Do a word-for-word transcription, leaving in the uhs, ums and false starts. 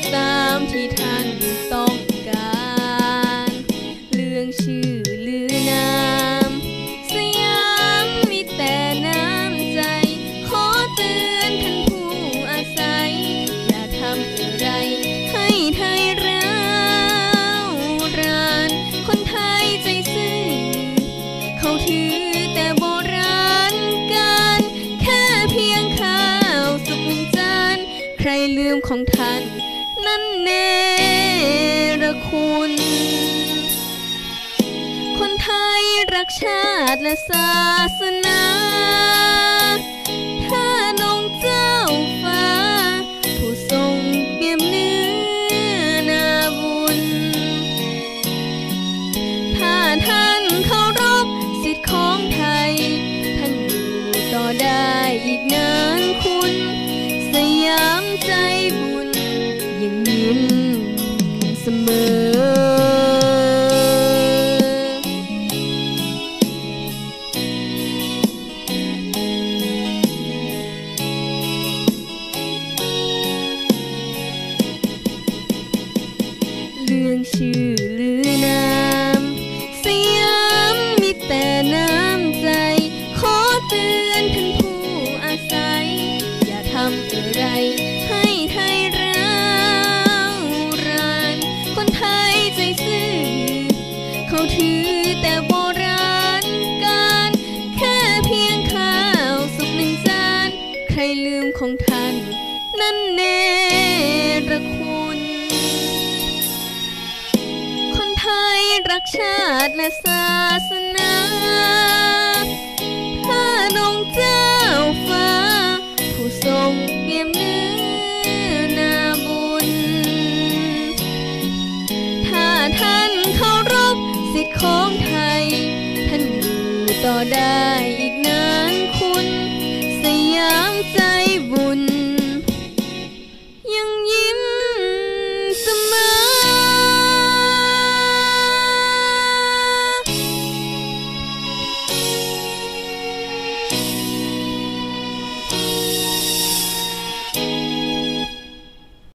ตามที่ท่านต้องการเรื่องชื่อลือนามสยามมีแต่น้ำใจขอเตือนท่านผู้อาศัยอย่าทำอะไรให้ไทยร้าวรานคนไทยใจซื่อเขาถือแต่โบราณการแค่เพียงข้าวสุกหนึ่งจานใครลืมของท่านนั่นเนรคุณคนไทยรักชาติและศาสนาถ้านงเจ้าฟ้าผู้ทรงเปี่ยมเนื้อนาบุญถ้าท่านเคารพสิทธิของไทยท่านอยู่ต่อได้อีกนานคุณสยามใจบุญยังยิ้มเสมอเรื่องชื่อลือนามสยามมีแต่น้ำใจขอเตือนท่านผู้อาศัยอย่าทำอะไรให้ไทยร้าวรานคนไทยใจซื่อเขาถือแต่โบราณการแค่เพียงข้าวสุกหนึ่งจานใครลืมของท่านนั่นเนรคุณคนไทยรักชาติและศาสนาถ้านงเจ้าฟ้าผู้ทรงเปี่ยมเนื้อนาบุญถ้าท่านเคารพสิทธิของไทยท่านอยู่ต่อได้